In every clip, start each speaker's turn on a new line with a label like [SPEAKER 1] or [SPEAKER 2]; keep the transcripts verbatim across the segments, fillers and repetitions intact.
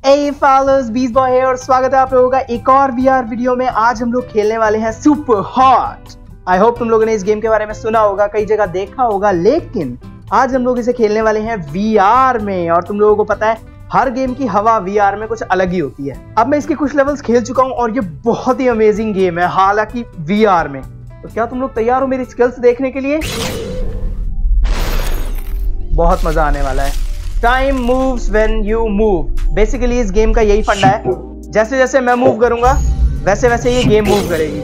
[SPEAKER 1] Hey fellas, बीस boy है और स्वागत है आप लोगों का एक और वीआर वीडियो में। आज हम लोग खेलने वाले हैं सुपर हॉट। आई होप तुम लोगों ने इस गेम के बारे में सुना होगा, कई जगह देखा होगा, लेकिन आज हम लोग इसे खेलने वाले हैं वीआर में। और तुम लोगों को पता है हर गेम की हवा वीआर में कुछ अलग ही होती है। अब मैं इसके कुछ लेवल्स खेल चुका हूँ और ये बहुत ही अमेजिंग गेम है, हालांकि वीआर में। तो क्या तुम लोग तैयार हो मेरी स्किल्स देखने के लिए? बहुत मजा आने वाला है। Time moves when you move. Basically इस गेम का यही फंडा है, जैसे जैसे मैं मूव करूंगा वैसे वैसे ये गेम मूव करेगी।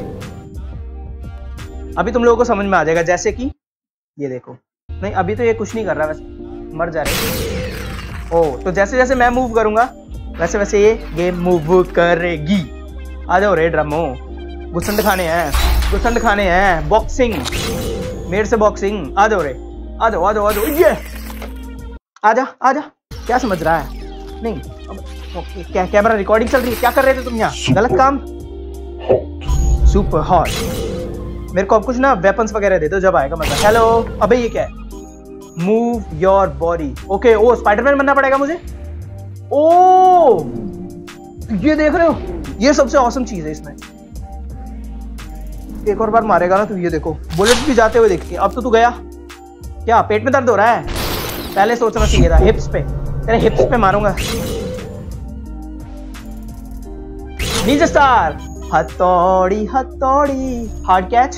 [SPEAKER 1] अभी तुम लोगों को समझ में आ जाएगा, जैसे कि ये देखो। नहीं, अभी तो ये कुछ नहीं कर रहा, वैसे मर जा रहे। ओ, तो जैसे जैसे मैं मूव करूंगा वैसे वैसे ये गेम मूव करेगी। आ जाओ रे ड्रमो, गुस्संड खाने हैं, गुस्संड खाने हैं। बॉक्सिंग, मेरे से बॉक्सिंग। आ जाओ रे, आ जाओ, आ जाओ, आ जाओ। ये आजा आजा। क्या समझ रहा है? नहीं, अब क्या कैमरा रिकॉर्डिंग चल रही है? क्या कर रहे थे तुम यहाँ? गलत काम। Super hot. मेरे को अब कुछ ना वेपन्स वगैरह दे दो, जब आएगा मजा। हेलो, अबे ये क्या है? Move your body. ओके, ओ स्पाइडरमैन बनना पड़ेगा मुझे। ओ ये देख रहे हो, ये सबसे औसम चीज है इसमें। एक और बार मारेगा ना तो ये देखो, बुलेट भी जाते हुए देखती है। अब तो तू गया। क्या पेट में दर्द हो रहा है? पहले सोचना चाहिए था। हिप्स पे, तेरे हिप्स पे मारूंगा। निंजा स्टार, हथौड़ी हथौड़ी, हार्ड कैच,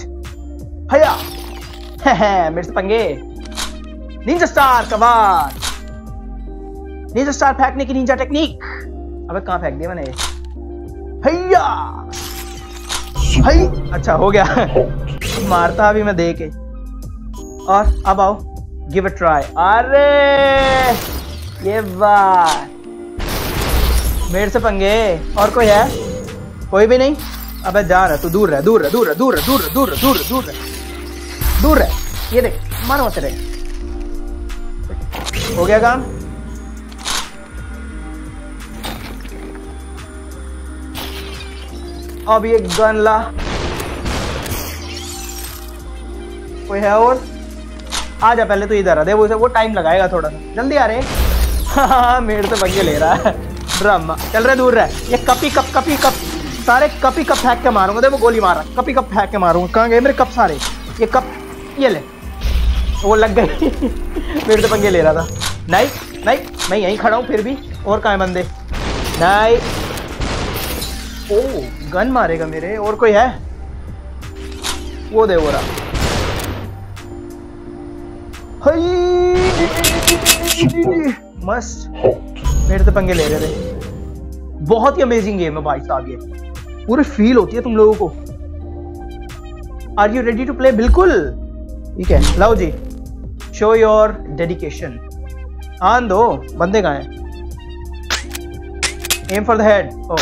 [SPEAKER 1] हया। मेरे से पंगे। निंजा स्टार कबार, निंजा स्टार फेंकने की निंजा टेक्निक। अबे कहां फेंक दिया मैंने? हया हई। अच्छा हो गया। मारता अभी मैं दे के। और अब आओ, गिव अ ट्राई। अरे ये बात, मेरे से पंगे। और कोई है? कोई भी नहीं। अबे जा रहा, तू दूर रह, दूर रह, दूर रह, दूर रह, दूर रह, दूर रह, दूर रह, दूर रह, दूर रह। ये देख, मारो मत रे। हो गया काम। अब ये गन ला। कोई है और? आजा, पहले तो इधर आ दे। वो वो टाइम लगाएगा थोड़ा सा, जल्दी आ रहे। हाँ, मेरे से पंगे ले रहा है ड्रामा। चल रहे, दूर रह। ये कपी कप कपी कप सारे कपी कप फेंक के मारूंगा। देखो गोली मार रहा, कपी कप फेंक के मारूंगा। कहाँ गए मेरे कप सारे? ये कप, ये ले। वो लग गई। मेरे से पंगे ले रहा था। नहीं नहीं, मैं यहीं खड़ा हूँ फिर भी। और कहाँ है बंदे? नहीं। ओ गन मारेगा मेरे। और कोई है? वो दे, वो रहा। मस्त। मेरे तो पंगे ले रहे थे। बहुत ही अमेजिंग गेम है भाई साहब, ये पूरी फील होती है तुम लोगों को। Are you ready to play? बिल्कुल, ठीक है। लाओ जी, शो योर डेडिकेशन। आन दो। बंदे कहाँ हैं? Aim for the head. ओ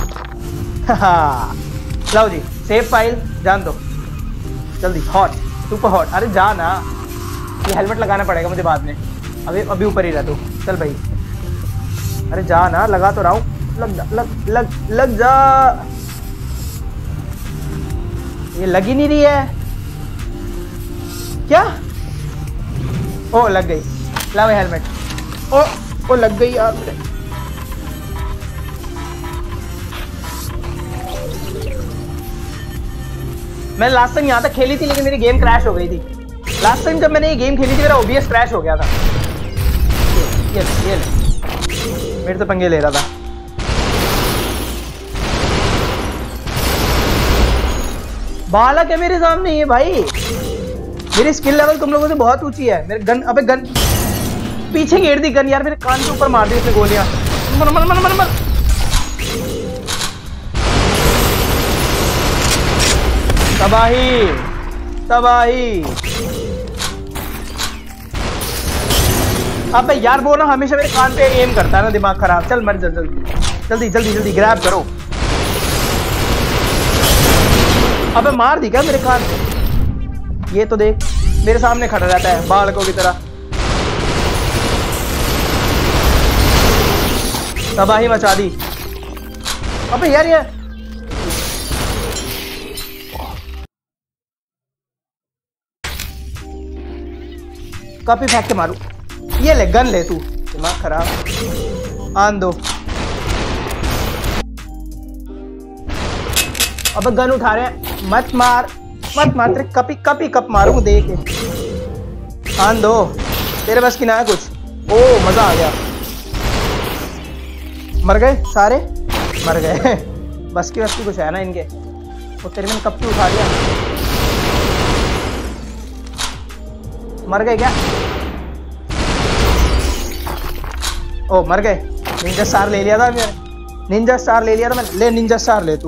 [SPEAKER 1] लाओ जी, सेव फाइल, जान दो जल्दी। Hot, super hot. अरे जा ना, ये हेलमेट लगाना पड़ेगा मुझे बाद में। अभी अभी ऊपर ही रह तू। चल भाई, अरे जा ना, लगा तो रहा हूँ। लग जा, लग लग लग जा। ये लग ही नहीं रही है क्या? ओ लग गई। लाओ हेलमेट। ओ ओ लग गई यार मेरे। मैं लास्ट टाइम यहाँ तक खेली थी, लेकिन मेरी गेम क्रैश हो गई थी। लास्ट टाइम जब मैंने ये गेम खेली थी मेरा ओबीएस क्रैश हो गया था। ये ये ले, मेरे तो पंगे ले रहा था। बालक है मेरे सामने ये भाई। मेरी स्किल लेवल तुम लोगों से बहुत ऊंची है। मेरे गन, अबे गन पीछे घेर दी गन यार, मेरे कान के ऊपर मार दी इसने गोलियां। मर मर मर मर मर। तबाही तबाही। अबे यार वो ना हमेशा मेरे कान पे एम करता है ना, दिमाग खराब। चल मर, जल्दी जल्दी जल्दी जल्दी ग्रैब करो। अबे मार दी क्या मेरे कान पे? ये तो देख, मेरे सामने खड़ा रहता है बालकों की तरह। तबाही मचा दी। अबे यार ये काफी फेंक के मारू। ये ले गन ले तू, दिमाग खराब। आन दो। अब गन उठा रहे हैं, मत मार मत मार, तेरे कपी कपी कप मारूंगा देख के। आन दो, तेरे बस की ना है कुछ। ओ मजा आ गया। मर गए सारे, मर गए। बस की बस की कुछ है ना इनके। वो तेरे मैंने कप उठा लिया। मर गए क्या? ओ मर गए। निंजा स्टार ले लिया था मैंने, निंजा स्टार ले लिया था मैंने। ले निंजा स्टार ले तू।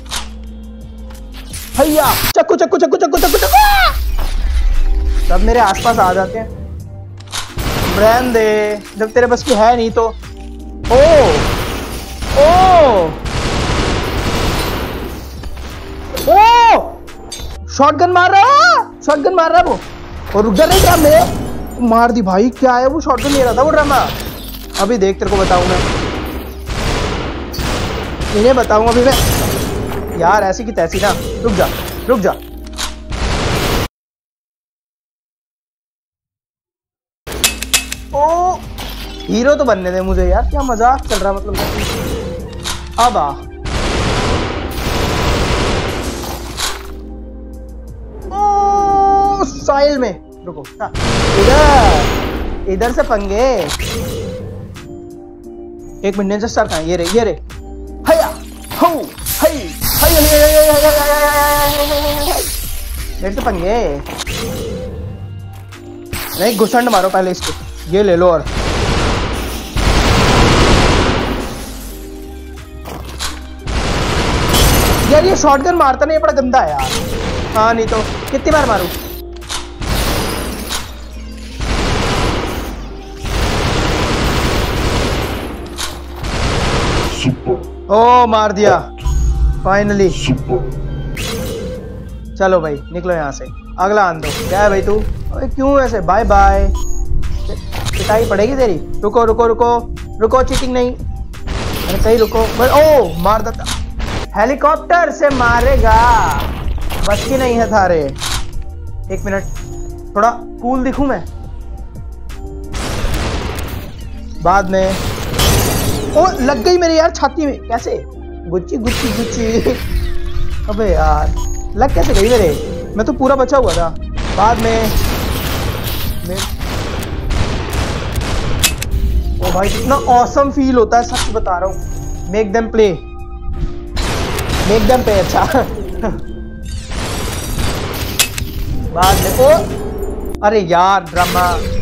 [SPEAKER 1] भैया चक्कू चक्कू चक्कू चक्कू चक्कू चक्कू। सब मेरे आसपास आ जाते हैं। ब्रैन दे जब तेरे बस की है नहीं तो। ओ ओ ओ शॉटगन मार रहा है, शॉटगन मार रहा है वो। और रुक जा नहीं ड्राम में मार दी भाई। क्या है वो? शॉटगन ले रहा था वो ड्रामा। अभी देख तेरे को बताऊं मैं, इन्हें बताऊंगा अभी मैं। यार ऐसी की तैसी ना। रुक जा रुक जा। ओ हीरो तो बनने दे मुझे यार, क्या मजाक चल रहा मतलब। अब आ ओ साइल में रुको। इधर इधर से पंगे। एक मिनट निंजा स्टार कहाँ है? ये रे ये रे। हया हो हई हई मेरे से पंगे नहीं। घुसंड मारो पहले इसको। ये ले लो। और यार ये शॉटगन मारता नहीं, बड़ा गंदा है यार। हाँ नहीं तो कितनी बार मारूं? ओ मार दिया फाइनली। चलो भाई निकलो यहाँ से। अगला आन दो। क्या है भाई तू? अरे क्यों ऐसे? Bye bye. पिटाई पड़ेगी तेरी। रुको रुको रुको रुको, चीटिंग नहीं। अरे कहीं रुको। ओ मार देता। हेलीकॉप्टर से मारेगा, बस की नहीं है थारे। एक मिनट, थोड़ा कूल दिखूं मैं बाद में। ओ लग गई मेरे यार छाती में। कैसे? Gucci Gucci Gucci. अबे यार लग कैसे गई मेरे? मैं तो पूरा बचा हुआ था। बाद में मैं... ओ भाई कितना ऑसम फील होता है, सच बता रहा हूँ। Make them play, make them pay. अच्छा बाद में ओ अरे यार ड्रामा।